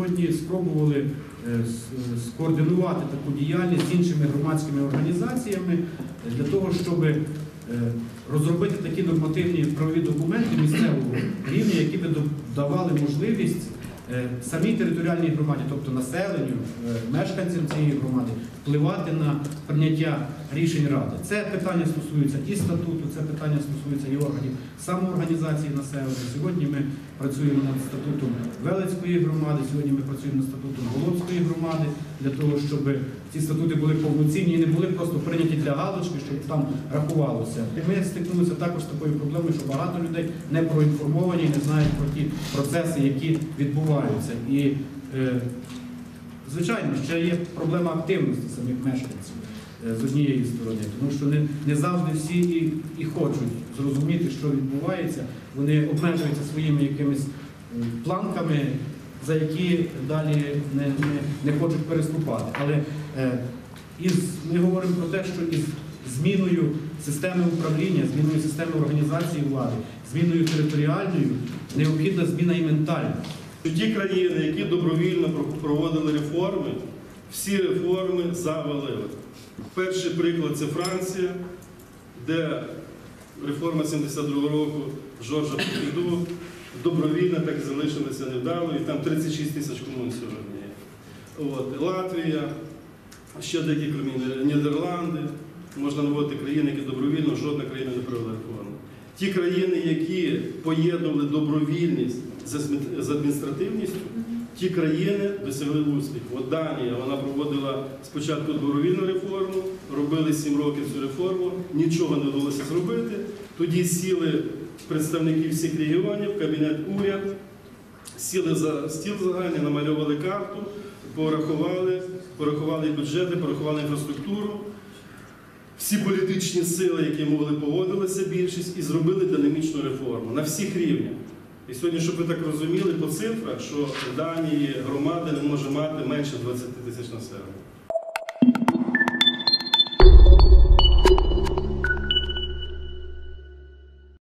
сьогодні спробували скоординувати таку діяльність з іншими громадськими організаціями для того, щоб розробити такі нормативні правові документи місцевого рівня, які б давали можливість самій територіальній громаді, тобто населенню, мешканцям цієї громади, впливати на прийняття рішень ради. Це питання стосується і статуту, це питання стосується і органів самоорганізації населення. Сьогодні ми працюємо над статутом Велицької громади, сьогодні ми працюємо над статутом Голобської громади, для того, щоб ці статути були повноцінні і не були просто прийняті для галочки, щоб там рахувалося. І ми стикнулися також з такою проблемою, що багато людей не проінформовані, не знають про ті процеси, які відбуваються. І, звичайно, ще є проблема активності самих мешканців з однієї сторони, тому що не завжди всі і хочуть зрозуміти, що відбувається. Вони обмежуються своїми якимись планками, за які далі не хочуть переступати. Але ми говоримо про те, що із зміною системи управління, зміною системи організації влади, зміною територіальною необхідна зміна і ментальна. Ті країни, які добровільно проводили реформи, всі реформи завалили. Перший приклад – це Франція, де реформа 72-го року Жоржа Попіду добровільно так і залишилася невдало, і там 36 тисяч комун сьогодні є. Латвія, ще деякі країни, Нідерланди, можна наводити країни, які добровільно, жодна країна не провела реформу. Ті країни, які поєднували добровільність з адміністративністю, ті країни досягли успіху. От Данія, вона проводила спочатку добровільну реформу, робили 7 років цю реформу, нічого не вдалося зробити. Тоді сіли представники всіх регіонів, кабінет уряд, сіли за стіл загальний, намальовували карту, порахували бюджети, порахували інфраструктуру. Всі політичні сили, які могли, погодилися більшість і зробили динамічну реформу на всіх рівнях. І сьогодні, щоб ви так розуміли по цифрах, що в Данії громада не може мати менше 20 тисяч населення.